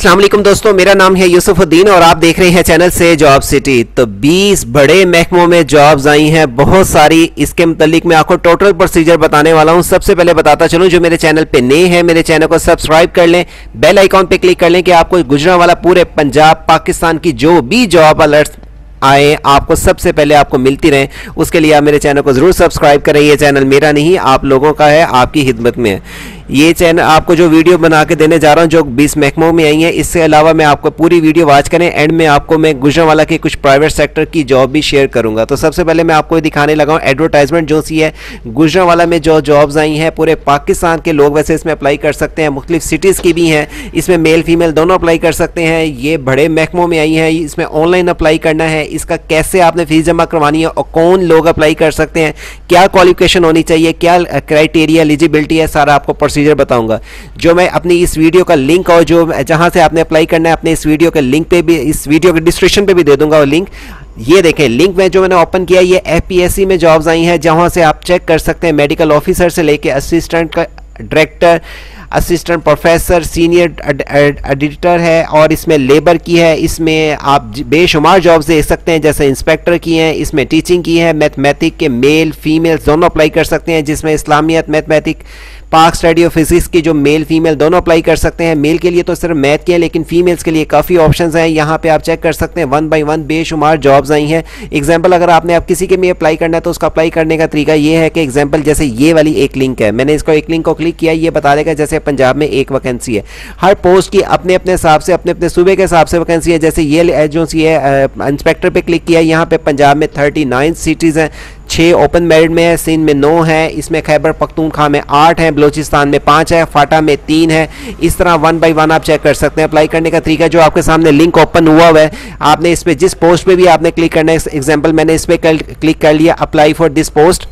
अस्सलाम वालेकुम दोस्तों, मेरा नाम है यूसुफ उद्दीन और आप देख रहे हैं चैनल से जॉब सिटी। तो 20 बड़े महकमों में जॉब्स आई हैं, बहुत सारी। इसके मुतालिक मैं आपको टोटल प्रोसीजर बताने वाला हूं। सबसे पहले बताता चलूं, जो मेरे चैनल पे नए हैं मेरे चैनल को सब्सक्राइब कर लें, बेल आइकॉन पे क्लिक कर लें कि आपको गुजरांवाला पूरे पंजाब पाकिस्तान की जो भी जॉब अलर्ट आए आपको सबसे पहले आपको मिलती रहे। उसके लिए आप मेरे चैनल को जरूर सब्सक्राइब करें। ये चैनल मेरा नहीं, आप लोगों का है, आपकी खिदमत में है। ये चैनल आपको जो वीडियो बना के देने जा रहा हूं जो 20 महकमों में आई है, इससे अलावा मैं आपको पूरी वीडियो वॉच करें। एंड में आपको मैं गुजरांवाला के कुछ प्राइवेट सेक्टर की जॉब भी शेयर करूंगा। तो सबसे पहले मैं आपको दिखाने लगा हूं एडवर्टाइजमेंट जो सी है गुजरांवाला में जो जॉब्स आई हैं पूरे पाकिस्तान के लोग वैसे इसमें अप्लाई कर सकते हैं। मुख्तलिफ सिटीज़ की भी हैं, इसमें मेल फीमेल दोनों अप्लाई कर सकते हैं। ये बड़े महकमों में आई है, इसमें ऑनलाइन अप्लाई करना है। इसका कैसे आपने फीस जमा करवानी है और कौन लोग अप्लाई कर सकते हैं, क्या क्वालिफिकेशन होनी चाहिए, क्या क्राइटेरिया एलिजिबिलिटी है, सारा आपको प्रोसीजर बताऊंगा। जो मैं अपनी इस वीडियो का लिंक और जो जहां से आपने अप्लाई करना है अपने इस वीडियो के लिंक पे भी, इस वीडियो के डिस्क्रिप्शन पे भी दे दूंगा वो लिंक। ये देखें लिंक में जो मैंने ओपन किया, ये FPSC में जॉब्स आई हैं जहां से आप चेक कर सकते हैं मेडिकल ऑफिसर से लेके assistant director, assistant professor, senior editor है। और इसमें लेबर की है, इसमें आप बेशुमार जॉब्स देख सकते हैं जैसे इंस्पेक्टर की हैं, इसमें टीचिंग की है, मैथमेटिक के मेल फीमेल दोनों अप्लाई कर सकते हैं, जिसमें इस्लामियत, मैथमेटिक, पाक स्टडी और फिजिक्स की जो मेल फीमेल दोनों अप्लाई कर सकते हैं। मेल के लिए तो सिर्फ मैथ के हैं, लेकिन फीमेल्स के लिए काफ़ी ऑप्शंस हैं। यहाँ पे आप चेक कर सकते हैं 1 बाय 1 बेशुमार जॉब्स आई हैं। एग्जांपल अगर आपने आप किसी के में अप्लाई करना है तो उसका अप्लाई करने का तरीका ये है कि एग्जांपल जैसे ये वाली एक लिंक है, मैंने इसको एक लिंक को क्लिक किया, ये बता देगा जैसे पंजाब में एक वैकेंसी है। हर पोस्ट की अपने अपने हिसाब से अपने अपने सूबे के हिसाब से वैकेंसी है। जैसे ये जो सी है इंस्पेक्टर पे क्लिक किया, यहाँ पे पंजाब में 39 सिटीज़ हैं, 6 ओपन मेरिट में है, सिंध में 9 है, इसमें खैबर पख्तूनख्वा में 8 है, बलोचिस्तान में 5 है, फाटा में 3 है। इस तरह 1 बाय 1 आप चेक कर सकते हैं। अप्लाई करने का तरीका जो आपके सामने लिंक ओपन हुआ है, आपने इस पे जिस पोस्ट पे भी आपने क्लिक करना है, एग्जांपल मैंने इस पे क्लिक कर लिया, अप्लाई फॉर दिस पोस्ट।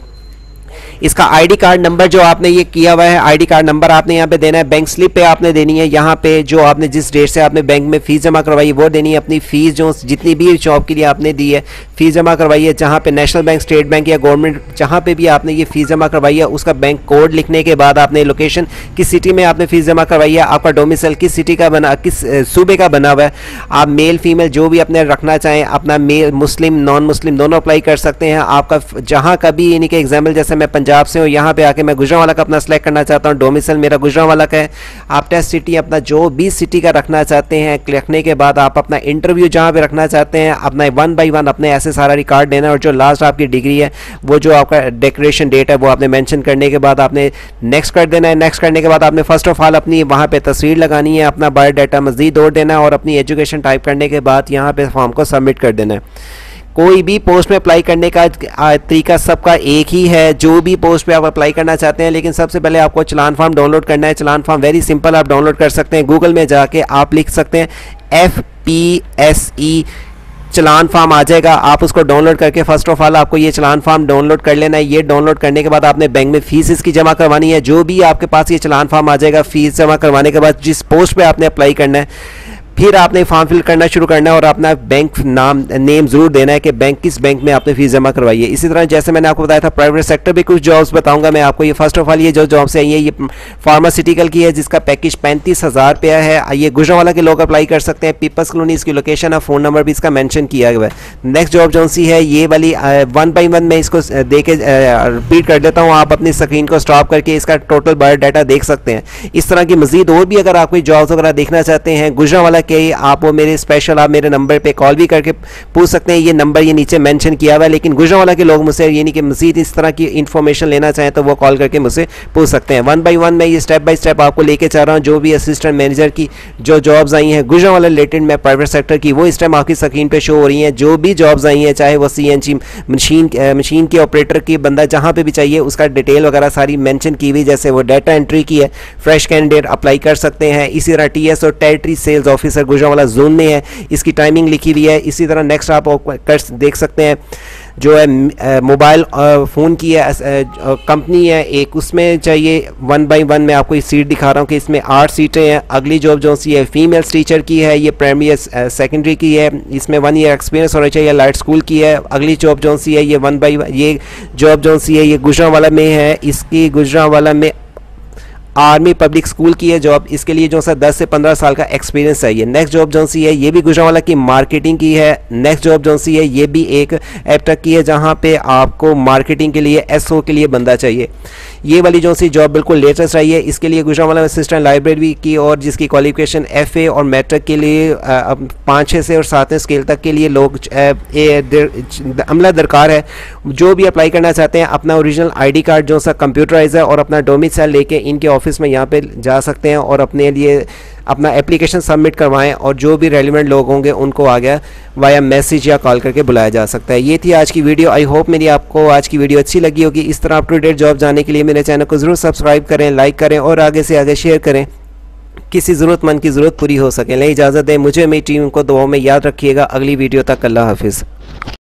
इसका आईडी कार्ड नंबर जो आपने ये किया हुआ है, आईडी कार्ड नंबर आपने यहाँ पे देना है, बैंक स्लिप पे आपने देनी है, यहाँ पे जो आपने जिस डेट से आपने बैंक में फीस जमा करवाई है वो देनी है, अपनी फीस जो जितनी भी जॉब के लिए आपने दी है फीस जमा करवाई है, जहाँ पे नेशनल बैंक, स्टेट बैंक या गवर्नमेंट जहाँ पे भी आपने ये फीस जमा करवाई है उसका बैंक कोड लिखने के बाद आपने लोकेशन किस सिटी में आपने फीस जमा करवाई है, आपका डोमिसाइल किस सिटी का बना, किस सूबे का बना हुआ है। आप मेल फीमेल जो भी अपने रखना चाहें, अपना मेल मुस्लिम नॉन मुस्लिम दोनों अप्लाई कर सकते हैं। आपका जहाँ का भी, यानी कि एग्जाम्पल जैसे मैं पंजाब से हूँ, यहाँ पे आके मैं गुजरांवाला का अपना सेलेक्ट करना चाहता हूँ, डोमिसाइल मेरा गुजरांवाला का है। आप टेस्ट सिटी अपना जो भी सिटी का रखना चाहते हैं, रखने के बाद आप अपना इंटरव्यू जहाँ पे रखना चाहते हैं अपना 1 बाय 1 अपने ऐसे सारा रिकॉर्ड देना। और जो लास्ट आपकी डिग्री है वो जो आपका डिक्लेरेशन डेट है वो आपने मेंशन करने के बाद आपने नेक्स्ट कर देना है। नेक्स्ट करने के बाद आपने फर्स्ट ऑफ ऑल अपनी वहाँ पे तस्वीर लगानी है, अपना बायोडाटा मज़ीद जोड़ देना है और अपनी एजुकेशन टाइप करने के बाद यहाँ पे फॉर्म को सबमिट कर देना है। कोई भी पोस्ट में अप्लाई करने का तरीका सबका एक ही है, जो भी पोस्ट पे आप अप्लाई करना चाहते हैं। लेकिन सबसे पहले आपको चलान फॉर्म डाउनलोड करना है। चलान फॉर्म वेरी सिंपल आप डाउनलोड कर सकते हैं, गूगल में जाके आप लिख सकते हैं FPSE चलान फॉर्म आ जाएगा। आप उसको डाउनलोड करके फर्स्ट ऑफ ऑल आपको ये चलान फॉर्म डाउनलोड कर लेना है। ये डाउनलोड करने के बाद आपने बैंक में फीस इसकी जमा करवानी है। जो भी आपके पास ये चलान फॉर्म आ जाएगा, फीस जमा करवाने के बाद जिस पोस्ट पे आपने अप्लाई करना है, फिर आपने फॉर्म फिल करना शुरू करना है और अपना बैंक नेम जरूर देना है कि बैंक किस बैंक में आपने फीस जमा करवाई है। इसी तरह जैसे मैंने आपको बताया था प्राइवेट सेक्टर भी कुछ जॉब्स बताऊंगा मैं आपको। ये फर्स्ट ऑफ ऑल ये जो जॉब्स आई है ये फार्मास्यूटिकल की है, जिसका पैकेज 35,000 रुपया है। ये गुजरांवाला के लोग अप्लाई कर सकते हैं। पीपल्स कॉलोनी इसकी लोकेशन है, फ़ोन नंबर भी इसका मैंशन किया हुआ है। नेक्स्ट जॉब जो सी है ये वाली 1 बाय 1 मैं इसको दे के रिपीट कर देता हूँ। आप अपनी स्क्रीन को स्टॉप करके इसका टोटल बायोडाटा देख सकते हैं। इस तरह की मजीद और भी अगर आप कोई जॉब्स वगैरह देखना चाहते हैं गुजरांवाला के, आप वो मेरे स्पेशल आप मेरे नंबर पे कॉल भी करके पूछ सकते हैं। ये नंबर ये नीचे मेंशन किया हुआ है, लेकिन गुजरांवाला के लोग मुझसे यानी कि मजीद इस तरह की इंफॉर्मेशन लेना चाहें तो वो कॉल करके मुझसे पूछ सकते हैं। 1 बाय 1 मैं ये स्टेप बाय स्टेप आपको लेके चल रहा हूँ। जो भी असिस्टेंट मैनेजर की जो जॉब्स आई हैं गुजरांवाला रिलेटेड में प्राइवेट सेक्टर की, वो इस टाइम आपकी स्क्रीन पे शो हो रही हैं। जो भी जॉब्स आई हैं, चाहे वो CNC मशीन के ऑपरेटर की बंदा जहाँ पे भी चाहिए उसका डिटेल वगैरह सारी मेंशन की हुई। जैसे वो डाटा एंट्री की है, फ्रेश कैंडिडेट अप्लाई कर सकते हैं। इसी तरह TS और territory sales officer Gujranwala zone में है, इसकी टाइमिंग लिखी हुई है। इसी तरह नेक्स्ट आप देख सकते हैं जो है मोबाइल फ़ोन की है कंपनी है एक, उसमें चाहिए 1 बाय 1 मैं आपको इस सीट दिखा रहा हूँ कि इसमें 8 सीटें हैं। अगली जॉब जो सी है फीमेल्स टीचर की है, ये प्राइमरी सेकेंडरी की है, इसमें 1 ईयर एक्सपीरियंस होना चाहिए, लाइट स्कूल की है। अगली जॉब जो सी है ये 1 बाय 1 ये जॉब जो सी है ये गुजरांवाला में है। इसकी गुजरांवाला में आर्मी पब्लिक स्कूल की है जॉब। इसके लिए जो सा 10 से 15 साल का एक्सपीरियंस चाहिए। नेक्स्ट जॉब जो सी है ये भी गुजरांवाला की मार्केटिंग की है। नेक्स्ट जॉब जो सी है ये भी एक एपटक की है, जहाँ पे आपको मार्केटिंग के लिए SO के लिए बंदा चाहिए। ये वाली जो सी जॉब बिल्कुल लेटेस्ट आई है। इसके लिए गुजरांवाला असिस्टेंट लाइब्रेरी की और जिसकी क्वालिफिकेशन FA और मैट्रिक के लिए 5, 6 से और 7 स्केल तक के लिए लोग अमला दरकार है। जो भी अप्लाई करना चाहते हैं अपना ओरिजिनल ID कार्ड जो सा कंप्यूटराइज है और अपना डोमिसाइल लेके इनके ऑफिस में यहाँ पे जा सकते हैं और अपने लिए अपना एप्लीकेशन सबमिट करवाएं, और जो भी रेलिवेंट लोग होंगे उनको आगे वाया मैसेज या कॉल करके बुलाया जा सकता है। ये थी आज की वीडियो। आई होप मेरी आपको आज की वीडियो अच्छी लगी होगी। इस तरह अप टू डेट जॉब जानने के लिए मेरे चैनल को ज़रूर सब्सक्राइब करें, लाइक करें और आगे से आगे शेयर करें, किसी ज़रूरतमंद की ज़रूरत पूरी हो सके। ले इजाज़त दें, मुझे मेरी टीम को दुआओं में याद रखिएगा। अगली वीडियो तक अल्लाह हाफिज़।